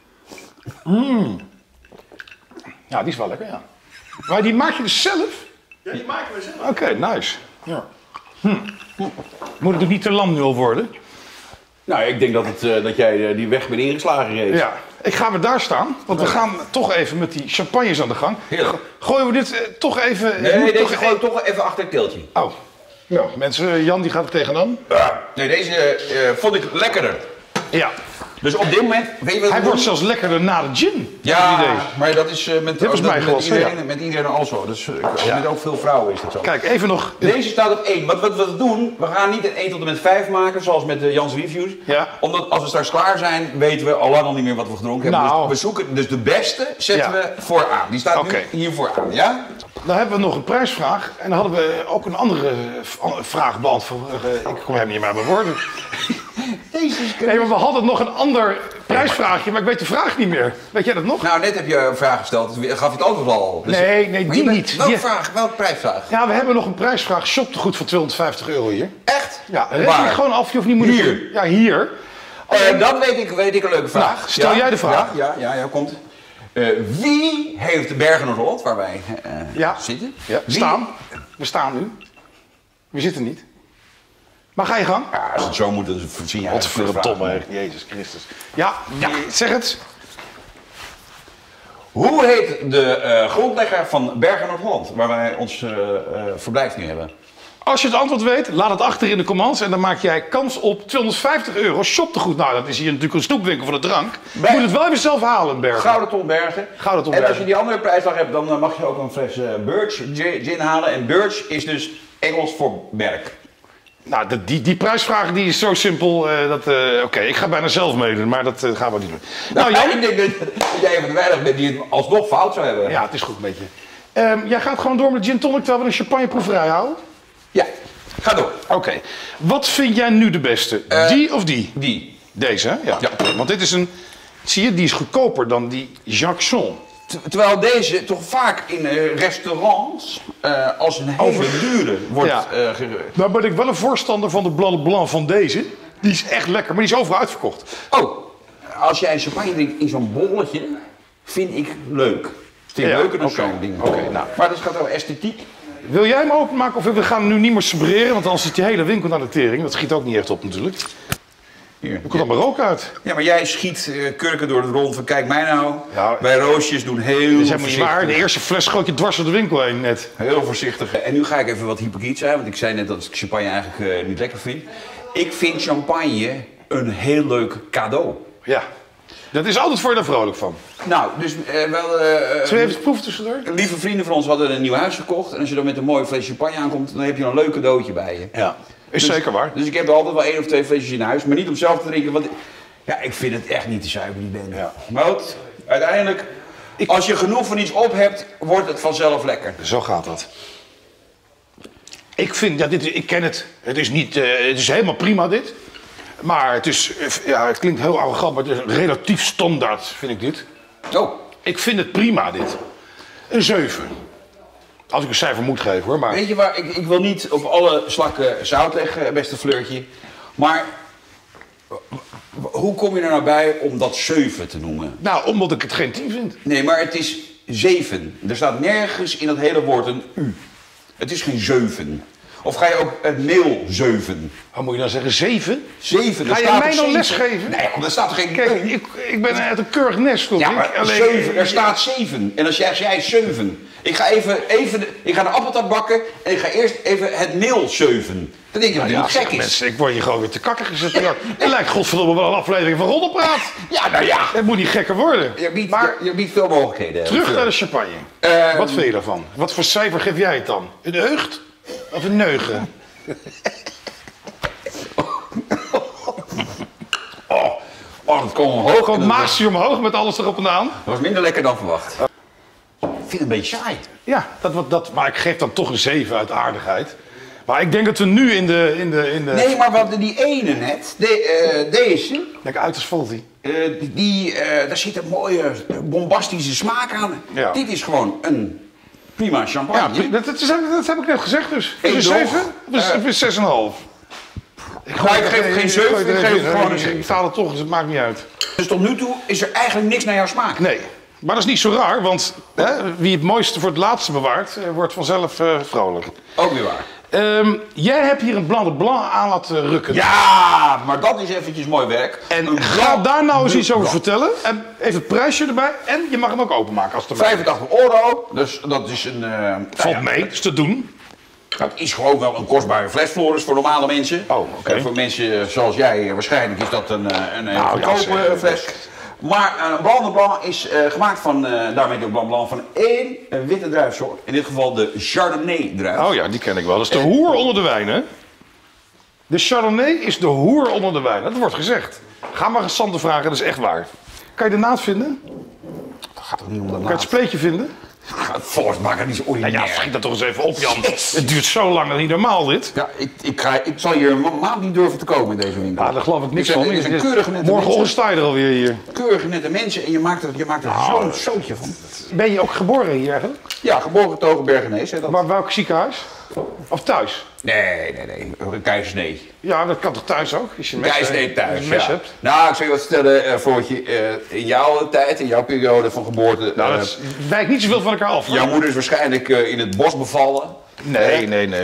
Ja, die is wel lekker, ja. Maar die maak je dus zelf? Ja, die maken we zelf. Oké, nice. Ja. Moet het ook niet te lam nu al worden? Nou, ik denk dat jij die weg bent ingeslagen geeft. Ja, ik ga weer daar staan, want we gaan toch even met die champagnes aan de gang. Heerlijk. Gooien we dit toch even... Nee, deze gooi ik toch even achter het keeltje. Oh. Nou, mensen, Jan die gaat er tegenaan. Nee, deze vond ik lekkerder. Ja. Dus op dit moment, weet je wat hij wordt zelfs lekkerder na de gin. Ja, maar dat is met iedereen al zo. Dus met ook veel vrouwen is dat zo. Kijk, even nog. Deze staat op 1. Wat we doen, we gaan niet een 1 tot en met 5 maken, zoals met de Jans Reviews. Ja. Omdat als we straks klaar zijn, weten we al lang al niet meer wat we gedronken hebben. Dus we zoeken, dus de beste zetten we vooraan. Die staat nu hier vooraan, ja? Dan hebben we nog een prijsvraag. En dan hadden we ook een andere vraag beantwoord. Ik kom helemaal niet meer aan mijn woorden. Nee, maar we hadden nog een ander prijsvraagje, maar ik weet de vraag niet meer. Weet jij dat nog? Nou, net heb je een vraag gesteld, dus gaf je het antwoord al. Dus nee, die niet. Welke prijsvraag? Ja, we hebben nog een prijsvraag. Shoptegoed voor €250 hier. Echt? Ja, reken ik gewoon af, je hoeft niet moeilijk te doen. Ja, hier. Dat weet ik een leuke vraag. Nou, stel jij de vraag. Ja, komt. Wie heeft de Bergen Noord-Holland, waar wij zitten? Ja, we staan nu. We zitten niet. Maar ga je gang. Ja, als het zo moet, dan voorzien jij. Wat verdomme, Jezus Christus. Ja, zeg het. Hoe heet de grondlegger van Bergen Noord-Holland, waar wij ons verblijf nu hebben? Als je het antwoord weet, laat het achter in de comments en dan maak jij kans op €250 shoptegoed. Nou, dat is hier natuurlijk een snoepwinkel voor de drank. Je moet het wel even zelf halen, Bergen. Gouden Ton Bergen. En als je die andere prijsdag hebt, dan mag je ook een fles Birch gin halen. En Birch is dus Engels voor berk. Nou, die prijsvraag die is zo simpel. Oké, ik ga bijna zelf meedoen, maar dat gaan we niet doen. Nou, Jan, ik denk dat jij even de weinig bent die het alsnog fout zou hebben. Ja, het is goed met je. Jij gaat gewoon door met de gin tonic terwijl we een champagneproeverij houden? Ja, ga door. Oké. Wat vind jij nu de beste? Die of die? Die. Deze, hè? Ja. Want dit is een... Zie je, die is goedkoper dan die Jackson. Terwijl deze toch vaak in restaurants als een hele dure wordt gereurd. Nou ben ik wel een voorstander van de Blanc Blanc van deze. Die is echt lekker, maar die is overal uitverkocht. Oh, als jij champagne drinkt in zo'n bolletje, vind ik leuk. Vind ik leuker dan zo'n ding. Nou. Maar dat gaat over esthetiek. Wil jij hem openmaken of we gaan nu niet meer sabreren? Want anders zit die hele winkel naar de tering. Dat schiet ook niet echt op natuurlijk. Hier. Er komt dan maar rook uit. Ja, maar jij schiet kurken door het rond van kijk mij nou. Ja, wij roosjes doen heel voorzichtig. Dat is helemaal niet waar. De eerste fles schoot je dwars door de winkel heen net. Heel voorzichtig. En nu ga ik even wat hypocriet zijn, want ik zei net dat ik champagne eigenlijk niet lekker vind. Ik vind champagne een heel leuk cadeau. Ja. Dat is altijd voor je er vrolijk van. Nou, dus wel... Zullen we even proeven tussendoor? Lieve vrienden van ons hadden een nieuw huis gekocht. En als je dan met een mooi flesje champagne aankomt, dan heb je een leuk cadeautje bij je. Ja. Is zeker waar. Dus ik heb er altijd wel 1 of 2 flesjes in huis, maar niet om zelf te drinken, want ja, ik vind het echt niet te zuiver, die bende. Ja. Maar goed, uiteindelijk, als je genoeg van iets op hebt, wordt het vanzelf lekker. Zo gaat dat. Ik vind, ik ken het. Het is niet, het is helemaal prima dit. Maar het is, het klinkt heel arrogant, maar het is relatief standaard, vind ik dit. Oh. Ik vind het prima, dit. Een 7. Als ik een cijfer moet geven hoor, maar... Weet je waar, ik wil niet op alle slakken zout leggen, beste Fleurtje. Maar hoe kom je er nou bij om dat 7 te noemen? Nou, omdat ik het geen 10 vind. Nee, maar het is 7. Er staat nergens in dat hele woord een U. Het is geen 7. Of ga je ook een mail 7? Wat moet je dan zeggen, 7? 7. Ga je mij nou lesgeven? Nee, er staat toch geen... Kijk, ik ben uit een keurig nest. Ja, maar 7, er staat 7. En als jij 7... Ik ga ik ga een appeltaart bakken en ik ga eerst even het meel 7. Dan denk je dat het niet gek is. Mensen, ik word hier gewoon weer te kakker gezet. Het lijkt godverdomme wel een aflevering van Roddelpraat. Ja, nou ja. Het moet niet gekker worden. Je biedt veel mogelijkheden. Terug naar de champagne. Wat vind je daarvan? Wat voor cijfer geef jij het dan? Een eucht? Of een neugen? Dat kwam omhoog. Gewoon maagje omhoog met alles erop en aan. Dat was minder lekker dan verwacht. Ik vind het een beetje saai. Ja, maar ik geef dan toch een 7 uit aardigheid. Maar ik denk dat we nu in de... Nee, maar wat die ene net, deze... Kijk, uiterst valt die. Daar zit een mooie bombastische smaak aan. Ja. Dit is gewoon een prima champagne. Ja, dat heb ik net gezegd dus. Is een 7 of is 6,5? Ik geef geen 7, ik geef gewoon een 7. Ik sta er toch, dus het maakt niet uit. Dus tot nu toe is er eigenlijk niks naar jouw smaak? Nee. Maar dat is niet zo raar, want wie het mooiste voor het laatste bewaart, wordt vanzelf vrolijk. Ook weer waar. Jij hebt hier een Blanc de Blanc aan laten rukken. Ja, maar dat is eventjes mooi werk. En ga daar nou eens iets over vertellen. En even het prijsje erbij. En je mag hem ook openmaken als het erbij €85. Dus dat is een... Valt mee, is te doen. Dat is gewoon wel een kostbare fles, Floris, voor normale mensen. Oh, oké. Voor mensen zoals jij waarschijnlijk is dat een goedkope fles. Maar Blanc de Blanc is gemaakt van, daarmee de Blanc Blanc, van één witte druifsoort. In dit geval de Chardonnay druif. Oh ja, die ken ik wel. Dat is de hoer onder de wijn, hè? De Chardonnay is de hoer onder de wijn. Dat wordt gezegd. Ga maar eens Sander vragen, dat is echt waar. Kan je de naad vinden? Dat gaat toch niet om de naad? Kan je het spleetje vinden? Volgens maak het niet zo ordinair. Ja, schiet dat toch eens even op, Jan. Het duurt zo lang, dat is niet normaal dit. Ja, ik zal hier een maand niet durven te komen in deze winkel. Ja, daar geloof ik niks van. Morgenochtend sta je er alweer hier. Keurige nette mensen en je maakt er zo'n zootje van. Ben je ook geboren hier eigenlijk? Ja, geboren Togen Bergenees. Maar welk ziekenhuis? Of thuis? Nee. Keizersnee. Ja, dat kan toch thuis ook? Als je een Keizersnee thuis, een mes hebt. Nou, ik zal je wat vertellen, Floortje. In jouw tijd, in jouw periode van geboorte... Nou, dat wijkt niet zoveel van elkaar af. Jouw moeder is waarschijnlijk in het bos bevallen. Nee.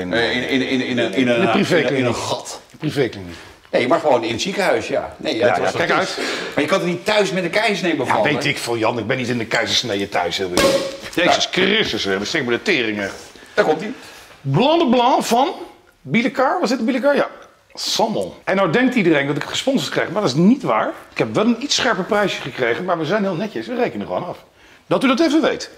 In een gat. Privékliniek. Nee, maar gewoon in het ziekenhuis, ja. Nee, ja, kijk uit. Maar je kan er niet thuis met een keizersnee bevallen? Ja, weet ik veel, Jan. Ik ben niet in de keizersnee thuis. Jezus Christus, dat stik me de teringen. Daar komt hij. Blanc de Blanc van Bielecar. Was dit Bielecar? Ja. Sammel. En nou denkt iedereen dat ik gesponsord krijg, maar dat is niet waar. Ik heb wel een iets scherper prijsje gekregen, maar we zijn heel netjes. We rekenen gewoon af. Dat u dat even weet.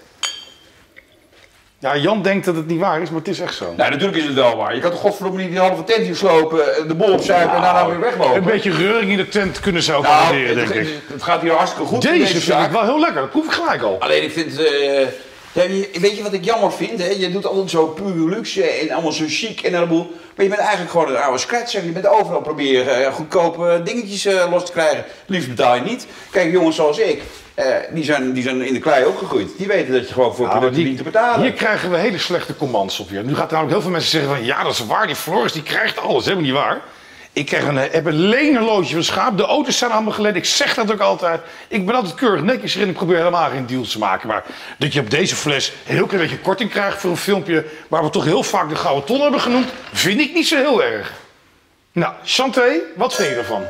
Ja, Jan denkt dat het niet waar is, maar het is echt zo. Nou, natuurlijk is het wel waar. Je kan toch godverdomme niet die halve tent hier slopen, de bol opzuipen en daarna weer weglopen. Een beetje reuring in de tent kunnen ze ook waarderen, denk ik. Het gaat hier hartstikke goed. Deze vind ik wel heel lekker, dat proef ik gelijk al. Alleen ik vind... Ja, weet je wat ik jammer vind? Hè? Je doet altijd zo puur luxe en allemaal zo chic en een heleboel. Maar je bent eigenlijk gewoon een oude scratcher. Je bent overal proberen goedkope dingetjes los te krijgen. Liefst betaal je niet. Kijk, jongens zoals ik, die zijn in de klei ook gegroeid. Die weten dat je gewoon voor producten niet te betalen. Hier krijgen we hele slechte commands op je. Nu gaat namelijk heel veel mensen zeggen van ja, dat is waar. Die Floris die krijgt alles. Helemaal niet waar. Ik heb een leenhorloge van schaap. De auto's zijn allemaal geleden. Ik zeg dat ook altijd. Ik ben altijd keurig netjes erin. Ik probeer helemaal geen deals te maken. Maar dat je op deze fles een heel klein beetje korting krijgt voor een filmpje waar we toch heel vaak de gouden ton hebben genoemd, vind ik niet zo heel erg. Nou, Chanté, wat vind je ervan?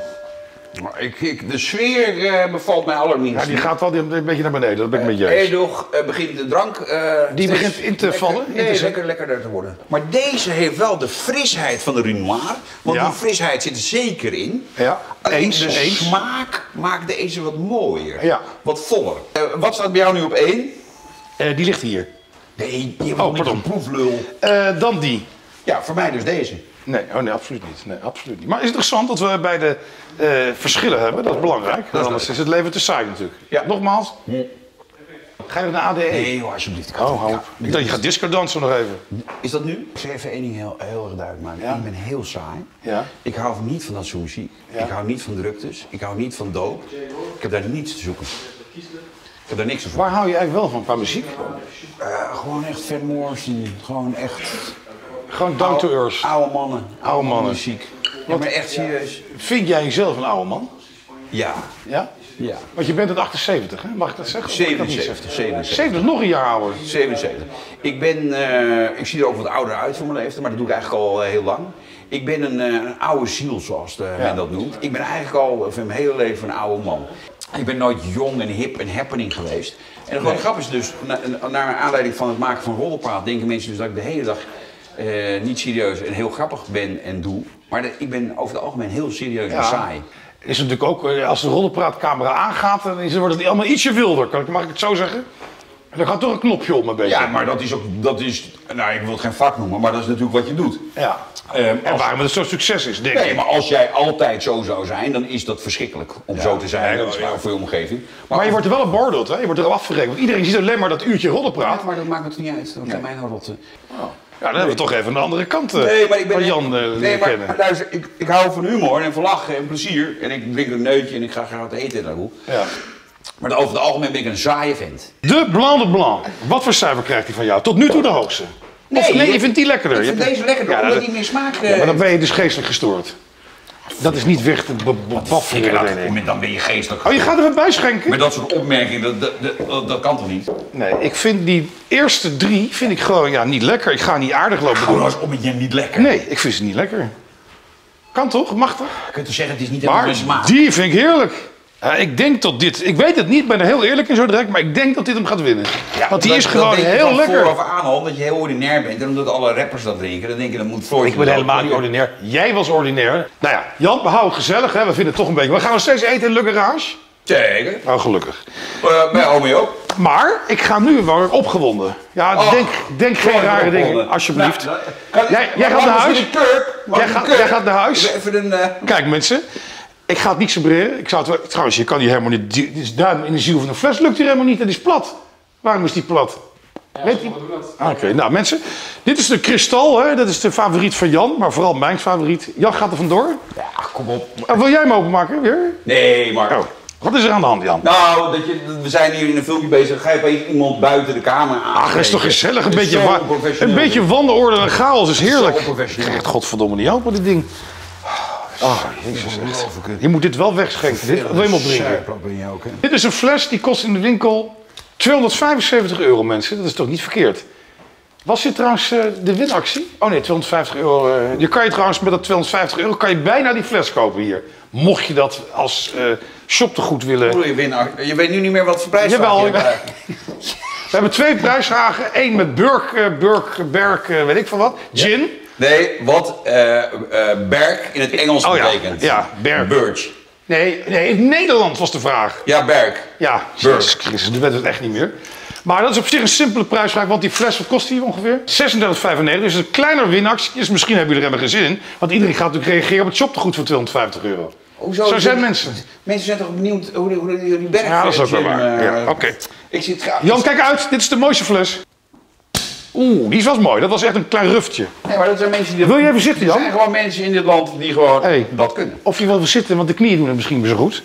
De sfeer bevalt mij allerminst. Ja, die gaat wel een beetje naar beneden, dat ben ik met je eens. Edoch begint de drank... die begint in te vallen? Nee, lekkerder te worden. Maar deze heeft wel de frisheid van de Renoir. Want die frisheid zit er zeker in. Ja, de smaak maakt deze wat mooier. Ja. Wat voller. Wat staat bij jou nu op 1? Die ligt hier. Nee, die hebt niet een proeflul. Dan die. Ja, voor mij dus deze. Nee, absoluut niet. Nee, absoluut niet. Maar is het interessant dat we bij de verschillen hebben? Dat is belangrijk. Anders is het leven te saai natuurlijk. Ja. Nogmaals. Ga je naar ADE? Nee, hoor, alsjeblieft. Hou op. Ik dacht, je gaat disco dansen nog even. Is dat nu? Ik zal even één ding heel erg duidelijk maken. Ja. Ik ben heel saai. Ja. Ik hou niet van dat soort muziek. Ja. Ik hou niet van druktes. Ik hou niet van doop. Ik heb daar niets te zoeken. Ik heb daar niks te zoeken. Waar hou je eigenlijk wel van qua muziek? Gewoon echt Van Morrison. Gewoon echt... Gewoon down to earth. Oude mannen. Oude mannen. Muziek. Ja, maar echt serieus. Vind jij jezelf een oude man? Ja. Ja? Ja. Want je bent het 78, hè? Mag ik dat zeggen? 77. Nog een jaar ouder. 77. Ik zie er ook wat ouder uit voor mijn leeftijd, maar dat doe ik eigenlijk al heel lang. Ik ben een oude ziel, zoals men dat noemt. Ik ben eigenlijk al voor mijn hele leven een oude man. Ik ben nooit jong en hip en happening geweest. En de grap is dus, naar aanleiding van het maken van Roddelpraat, denken mensen dus dat ik de hele dag niet serieus en heel grappig ben en doe. Maar ik ben over het algemeen heel serieus en saai. Is natuurlijk ook, als de Roddelpraatcamera aangaat, dan wordt het allemaal ietsje wilder. Mag ik het zo zeggen? En dan gaat toch een knopje om een beetje. Ja, maar dat is, nou ik wil het geen vak noemen, maar dat is natuurlijk wat je doet. Ja. En waarom het zo'n succes is, denk ik. Nee, maar als jij altijd zo zou zijn, dan is dat verschrikkelijk om zo te zijn. Dat is voor je omgeving. Maar je wordt er wel een beoordeeld, hè? Je wordt er wel afgerekend. Want iedereen ziet alleen maar dat uurtje Roddelpraat. Ja, maar dat maakt het niet uit. Dat kan mij nou rotten. Oh. Ja, dan hebben we toch even een andere kant van Jan kennen. Maar luister, ik hou van humor en van lachen en plezier. En ik drink een neutje en ik ga graag wat eten en daaroe. Ja. Maar over het algemeen ben ik een saaie vent. De Blanc de Blanc. Wat voor cijfer krijgt hij van jou? Tot nu toe de hoogste. Nee, je vindt die lekkerder. Ik vind deze lekkerder, omdat die meer smaak... Ja, maar dan ben je dus geestelijk gestoord. Dat is niet weg te bafferen. Dan ben je geestelijk. Oh, je gaat er wat bij schenken? Met dat soort opmerkingen, dat kan toch niet? Nee, ik vind die eerste 3 gewoon niet lekker. Ik ga niet aardig lopen doen. Als om je niet lekker? Nee, ik vind ze niet lekker. Kan toch? Mag toch? Je kunt toch zeggen, het is niet helemaal mijn smaak. Die vind ik heerlijk. Ik denk dat dit, ik weet het niet, ik ben er heel eerlijk in zo direct, maar ik denk dat dit hem gaat winnen. Ja, want die is gewoon heel lekker. Vooraf aan, omdat je heel ordinair bent en omdat alle rappers dat drinken, dan denk je dat moet Floyd. Ik ben helemaal niet ordinair. Jij was ordinair. Nou ja, Jan, we houden het gezellig, hè? We vinden het toch een beetje. We gaan nog steeds eten in Le Garage. Zeker. Nou, gelukkig. Bij Omi ook. Maar ik ga nu wel opgewonden. Ja, denk geen rare dingen, alsjeblieft. Nou, jij gaat naar huis. Jij gaat naar huis. Kijk mensen. Ik ga het niet sabreren. Trouwens, je kan die helemaal niet. Dit is duim in de ziel van een fles. Lukt hier helemaal niet. Dat is plat. Waarom is die plat? Weet je? Oké, nou mensen. Dit is de kristal. Hè? Dat is de favoriet van Jan. Maar vooral mijn favoriet. Jan gaat er vandoor. Ja, kom op. Wil jij hem openmaken weer? Nee, maar. Oh. Wat is er aan de hand, Jan? Nou, we zijn hier in een filmpje bezig. Ga je opeens iemand buiten de kamer aan? Ach, dat is toch gezellig? Een beetje wandelorde en chaos is heerlijk. Ik krijg het godverdomme niet open, dit ding. Oh, jezus, echt. Je moet dit wel wegschenken. Dit wil je maar drinken. Dit is een fles die kost in de winkel €275, mensen. Dat is toch niet verkeerd? Was dit trouwens de winactie? Oh nee, €250. Je kan je trouwens met dat €250 kan je bijna die fles kopen hier. Mocht je dat als shoptegoed willen. Je weet nu niet meer wat voor prijs Jawel. We hebben 2 prijsvragen. Eén met Berk, weet ik van wat. Gin. Nee, wat Berk in het Engels betekent. Ja, Berk. Birch. Nee, in Nederland was de vraag. Ja, Berk. Ja, Jezus Christus, nu weten we het echt niet meer. Maar dat is op zich een simpele prijsvraag, want die fles, wat kost die ongeveer? €36,95. Dus een kleiner winactie. Dus misschien hebben jullie er helemaal geen zin in. Want iedereen gaat natuurlijk reageren op het shoptegoed van €250. Hoezo? Zo zijn mensen. Mensen zijn toch benieuwd hoe die Berk... Ja, dat is ook wel waar. Ja, Oké. Ik zie het graag. Jan, kijk uit. Dit is de mooiste fles. Oeh, die was mooi. Dat was echt een klein ruftje. Nee, maar dat zijn mensen die... Wil je even zitten, Jan? Er zijn gewoon mensen in dit land die gewoon dat kunnen. Of je wil even zitten, want de knieën doen het misschien weer zo goed.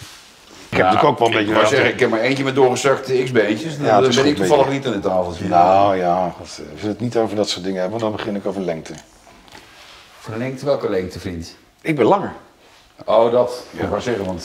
Ik heb natuurlijk ook wel een beetje... Ik heb maar eentje met doorgezakte X-beentjes. Dan ben ik toevallig niet aan het tafeltje. Nou ja, als we het niet over dat soort dingen hebben, dan begin ik over lengte. Voor de lengte? Welke lengte, vriend? Ik ben langer. Oh, dat. Ja. Ik wou zeggen, want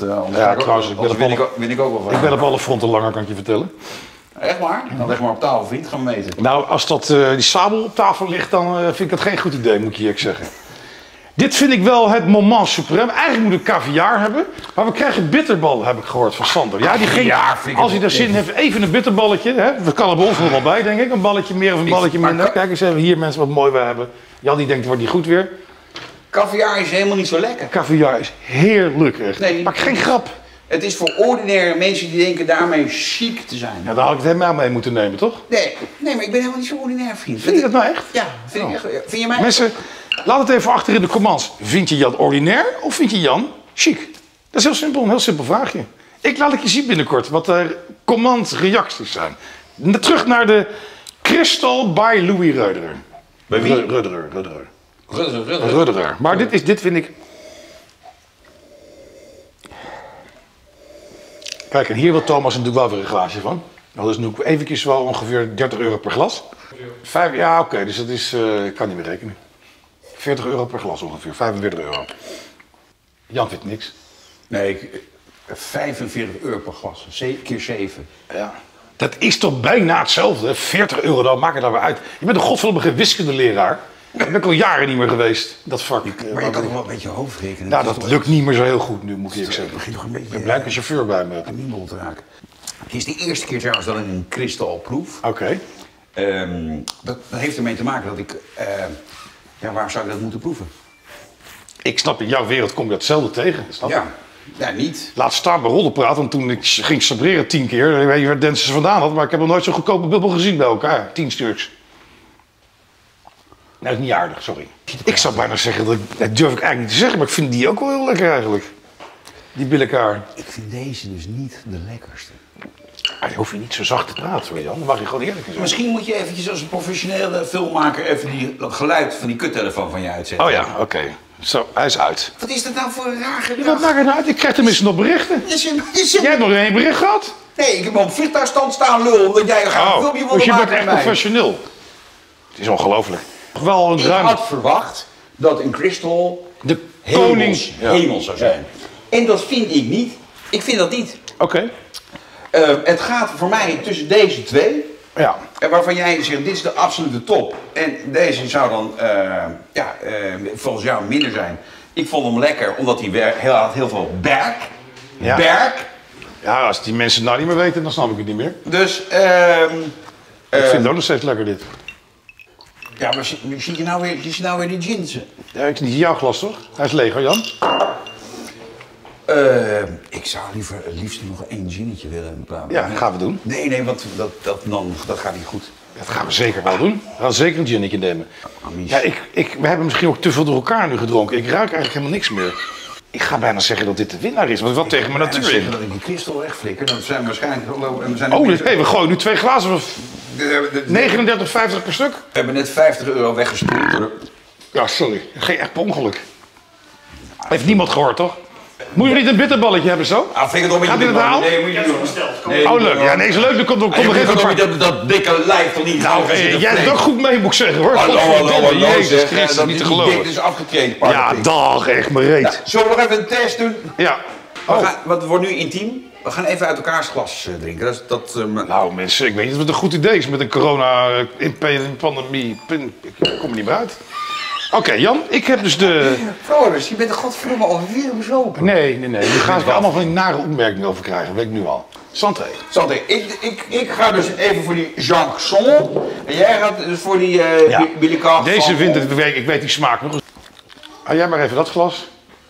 win ik ook wel van. Ik ben op alle fronten langer, kan ik je vertellen. Echt waar? Dan leg maar op tafel, vriend. Gaan we meten. Nou, als die sabel op tafel ligt, dan vind ik dat geen goed idee, moet ik je eerlijk zeggen. Dit vind ik wel het moment supreme. Eigenlijk moet ik caviar hebben. Maar we krijgen bitterbal, heb ik gehoord van Sander. Ja, die ging, als hij daar zin in heeft, even een bitterballetje. Hè? Dat kan er bij ons nog wel bij, denk ik. Een balletje meer of een balletje minder. Kijk eens even hier, mensen, wat mooi we hebben. Jan die denkt, het wordt niet goed weer. Caviar is helemaal niet zo lekker. Caviar is heerlijk, echt. Nee, maak geen grap. Het is voor ordinaire mensen die denken daarmee chic te zijn. Ja, daar had ik het helemaal mee moeten nemen, toch? Nee, maar ik ben helemaal niet zo ordinair, vriend. Vind je dat nou echt? Ja, vind je mij? Mensen, laat het even achter in de comments. Vind je Jan ordinair of vind je Jan chic? Dat is heel simpel, een heel simpel vraagje. Laat ik je zien binnenkort wat de reacties zijn. Terug naar de Crystal by Louis Roederer. Bij wie? Roederer. Maar dit vind ik... Kijk, en hier wil Thomas natuurlijk wel weer een glaasje van. Dat is nu eventjes wel ongeveer €30 per glas. Ja, oké, dus dat is... ik kan niet meer rekenen. €40 per glas ongeveer, €45. Jan vindt niks. Nee, €45 per glas. Keer 7. Ja. Dat is toch bijna hetzelfde? €40, dan maak het daar weer uit. Je bent een godverdomme geen wiskundeleraar. Daar ben ik al jaren niet meer geweest, dat vak. Maar je kan toch wel een beetje hoofdrekenen? Nou, dat lukt niet meer zo heel goed nu, moet ik eerlijk zeggen. Ik ben blij dat een chauffeur bij me hebt. Aan niemand te raken. Het is de eerste keer trouwens dat ik een kristal proef. Oké. Dat heeft ermee te maken dat ik... waar zou ik dat moeten proeven? Ik snap, in jouw wereld kom je hetzelfde tegen. Snap je? Ja, niet. Laat staan bij roddelpraat, want toen ik ging sabreren 10 keer, ik weet niet waar Dennis ze vandaan had, maar ik heb nog nooit zo'n goedkope bubbel gezien bij elkaar. 10 stuks. Nee, dat is niet aardig, sorry. Ik zou bijna zeggen, dat durf ik eigenlijk niet te zeggen, maar ik vind die ook wel heel lekker eigenlijk. Die billenkaar. Ik vind deze dus niet de lekkerste. Dan hoef je niet zo zacht te praten, Jan. Dan mag je gewoon eerlijk zijn. Misschien moet je eventjes als een professionele filmmaker even dat geluid van die kuttelefoon van je uitzetten. Oh ja, oké. Zo, hij is uit. Wat is dat nou voor een raar gedrag? Wat maakt het nou uit? Ik krijg tenminste nog berichten. Jij hebt nog geen bericht gehad? Nee, ik heb op vliegtuigstand staan lul, omdat jij gaat een filmpje wilde maken. Dus je bent echt professioneel. Het is ongelooflijk. Wel een ik had verwacht dat een Crystal de koning hemel zou zijn. En dat vind ik niet. Ik vind dat niet. Oké. Het gaat voor mij tussen deze twee. Ja. Waarvan jij zegt, dit is de absolute top. En deze zou dan volgens jou minder zijn. Ik vond hem lekker, omdat hij had heel veel Berk. Berk. Ja, als die mensen het nou niet meer weten, dan snap ik het niet meer. Dus, ik vind het ook nog steeds lekker dit. Ja, maar zie je nou weer die gins? Ja, het is niet jouw glas, toch? Hij is leeg, hoor, Jan. Ik zou liefst nog 1 ginnetje willen. Ja, dat gaan we doen. Nee, want dat gaat niet goed. Dat gaan we zeker wel doen. We gaan zeker een ginnetje nemen. Ja, we hebben misschien ook te veel door elkaar nu gedronken. Ik ruik eigenlijk helemaal niks meer. Ik ga bijna zeggen dat dit de winnaar is, want wat tegen mijn natuur in. Dat ik die kristal wegflikker, dan zijn we waarschijnlijk... We gooien nu 2 glazen van 39,50 per stuk. We hebben net €50 weggespoeld. Ja, sorry. Geen echt per ongeluk. Heeft niemand gehoord, toch? Moet je niet een bitterballetje hebben zo? Ah, vind ik het gaat dit het halen? Nee, moet je niet doen. Oh, leuk. Ja, nee, is leuk. Dan komt nog even dat dikke lijf toch niet. Nou, jij hebt ook goed mee, moet ik zeggen, hoor. Hallo, Jezus Christus, niet te geloven. Dit is afgetraind. Ja, dag, echt mijn reet. Zullen we nog even een test doen? Ja. Want het wordt nu intiem. We gaan even uit elkaars glas drinken. Nou, mensen, ik weet niet of het een goed idee is met een corona-pandemie. Ik kom er niet meer uit. Oké, Jan, ik heb dus de... Floris, je bent er godverdomme alweer bezopen. Nee. Nu gaan ze allemaal van die nare opmerkingen over krijgen, weet ik nu al. Santé, ik ga dus even voor die Jackson. En jij gaat dus voor die Billy Carr. Deze vindt het, ik weet die smaak nog. Jij maar even dat glas.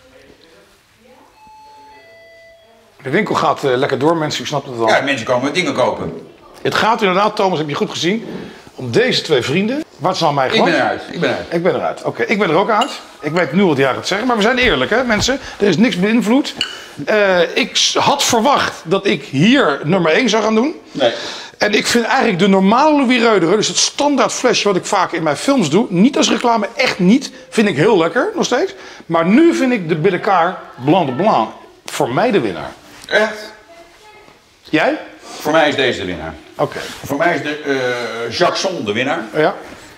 De winkel gaat lekker door, mensen, u snapt het wel. Ja, mensen komen dingen kopen. Het gaat inderdaad, Thomas, heb je goed gezien, om deze 2 vrienden. Wat is nou mijn glas? Ik ben eruit. Oké, ik ben er ook uit. Ik weet nu wat jij gaat zeggen, maar we zijn eerlijk, hè, mensen. Er is niks beïnvloed. Ik had verwacht dat ik hier nummer 1 zou gaan doen. Nee. En ik vind eigenlijk de normale Louis Roederer, dus het standaard flesje wat ik vaak in mijn films doe, niet als reclame, echt niet, vind ik heel lekker, nog steeds. Maar nu vind ik de Billy Carr Blanc de Blanc voor mij de winnaar. Echt? Jij? Voor mij is deze de winnaar. Oké. Voor mij is de Jackson de winnaar. Ja.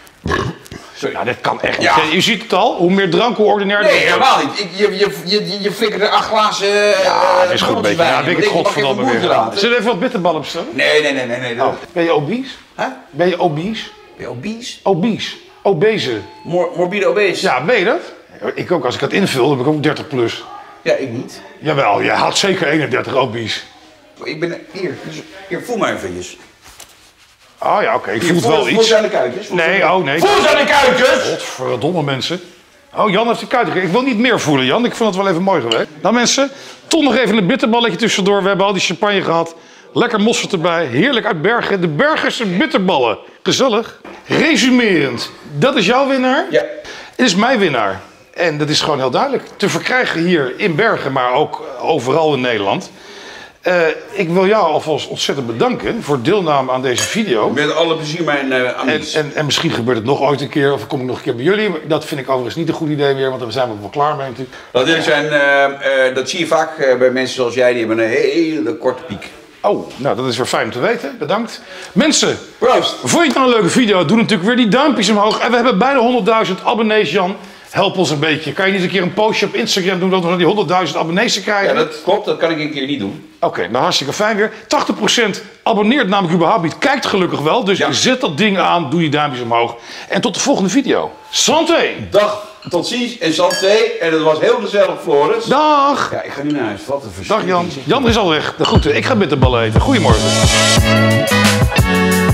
Sorry. Nou, dit kan echt niet. Ja. Je ziet het al, hoe meer drank, hoe ordinair. Nee, helemaal niet. Je flikkert er 8 glazen. Ja, dat is goed een beetje. Ja, ben ik het godverdomme weer. Zullen we even wat bitterballen bestellen? Nee. Oh. Ben je obese? Huh? Ben je obese? Ben je obese? Obese. Obese. Morbide obese? Ja, ben je dat? Ik ook, als ik het invul, dan ben ik ook 30 plus. Ja, ik niet. Jawel, jij had zeker 31 obese. Ik ben hier, voel mij eventjes. Oh ja, oké, ik voel het wel iets. Voel zijn de kuitjes? Nee. Voel zijn de kuitjes! Godverdomme mensen. Oh, Jan heeft de kuiten. Ik wil niet meer voelen, Jan. Ik vond het wel even mooi geweest. Nou mensen, toch nog even een bitterballetje tussendoor. We hebben al die champagne gehad. Lekker mosterd erbij. Heerlijk uit Bergen. De Bergense bitterballen. Gezellig. Resumerend. Dat is jouw winnaar. Ja. Dit is mijn winnaar. En dat is gewoon heel duidelijk. Te verkrijgen hier in Bergen, maar ook overal in Nederland. Ik wil jou alvast ontzettend bedanken voor deelname aan deze video. Met alle plezier mijn amies. En misschien gebeurt het nog ooit een keer, of kom ik nog een keer bij jullie. Dat vind ik overigens niet een goed idee meer, want daar zijn we wel klaar mee natuurlijk. Dat zie je vaak bij mensen zoals jij, die hebben een hele korte piek. Oh, nou dat is weer fijn om te weten. Bedankt. Mensen, proost. Vond je het nou een leuke video? Doe natuurlijk weer die duimpjes omhoog. En we hebben bijna 100.000 abonnees, Jan. Help ons een beetje. Kan je niet een keer een postje op Instagram doen dat we die 100.000 abonnees te krijgen? Ja, dat klopt. Dat kan ik een keer niet doen. Oké, nou hartstikke fijn weer. 80% abonneert namelijk überhaupt niet. Kijkt gelukkig wel. Dus zet dat ding aan. Doe die duimpjes omhoog. En tot de volgende video. Santé! Dag, tot ziens en santé. En het was heel gezellig, Floris. Dag! Ja, ik ga nu naar huis. Wat een verschil. Dag Jan. Jan is al weg. De groeten. Ik ga bitterballen eten. Goedemorgen.